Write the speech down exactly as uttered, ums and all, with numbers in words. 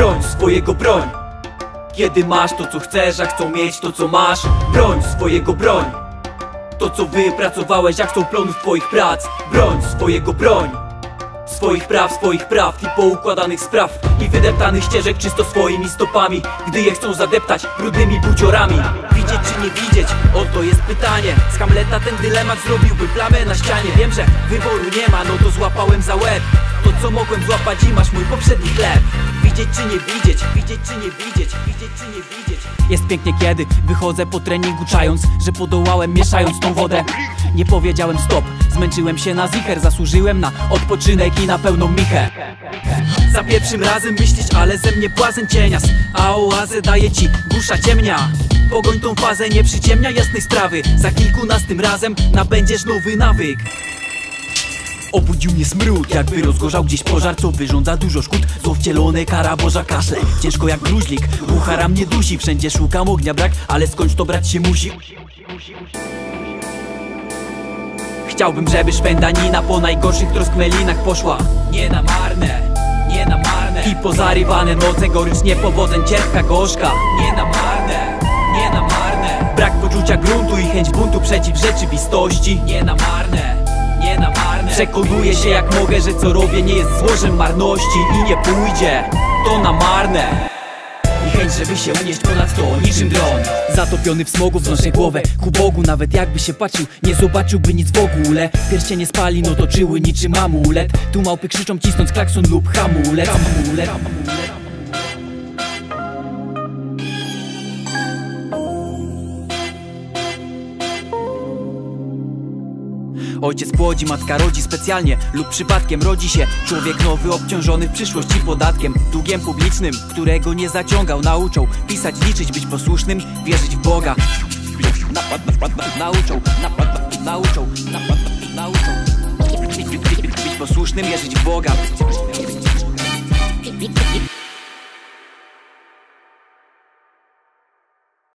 Broń swojego, broń. Kiedy masz to co chcesz, a chcą mieć to co masz. Broń swojego, broń. To co wypracowałeś, jak chcą plonów twoich prac. Broń swojego, broń. Swoich praw, swoich praw i poukładanych spraw i wydeptanych ścieżek czysto swoimi stopami, gdy je chcą zadeptać brudnymi buciorami. Widzieć czy nie widzieć? Oto jest pytanie. Z Hamleta ten dylemat zrobiłby plamę na ścianie. Wiem, że wyboru nie ma, no to złapałem za łeb to co mogłem złapać i masz mój poprzedni chleb. Widzieć czy nie widzieć? Widzieć czy nie widzieć? Widzieć czy nie widzieć? Jest pięknie kiedy wychodzę po treningu czając, że podołałem mieszając tą wodę. Nie powiedziałem stop, zmęczyłem się na zicher, zasłużyłem na odpoczynek i na pełną michę. Za pierwszym razem myślisz, ale ze mnie błazen cienias, a oazę daje ci dusza ciemnia. Pogoń tą fazę, nie przyciemnia jasnej sprawy. Za kilkunastym razem nabędziesz nowy nawyk. Obudził mnie smród, jakby rozgorzał gdzieś pożar, co wyrządza dużo szkód. Zło wcielone, kara Boża, kaszle, ciężko jak gruźlik. Buchara mnie dusi, wszędzie szukam ognia brak, ale skądś to brać się musi. Chciałbym, żeby szwędanina po najgorszych troskmelinach poszła nie na marne, nie na marne. I pozarywane noce, gorycz niepowodzeń, cierpka gorzka nie na marne, nie na marne. Brak poczucia gruntu i chęć buntu przeciw rzeczywistości nie na marne, nie na marne. Przekonuję się jak mogę, że co robię nie jest złożem marności i nie pójdzie to na marne. I chęć, żeby się unieść ponad to niczym dron. Zatopiony w smogu wznoszę głowę ku Bogu. Nawet jakby się patrzył, nie zobaczyłby nic w ogóle. Pierścienie spali, no to czyły niczym amulet. Tu małpy krzyczą cisnąc klakson lub hamulec, hamulec. Ojciec płodzi, matka rodzi specjalnie lub przypadkiem rodzi się człowiek nowy, obciążony w przyszłości podatkiem długiem publicznym, którego nie zaciągał. Nauczą pisać, liczyć, być posłusznym, wierzyć w Boga. Nauczą, nauczą, nauczą być posłusznym, wierzyć w Boga.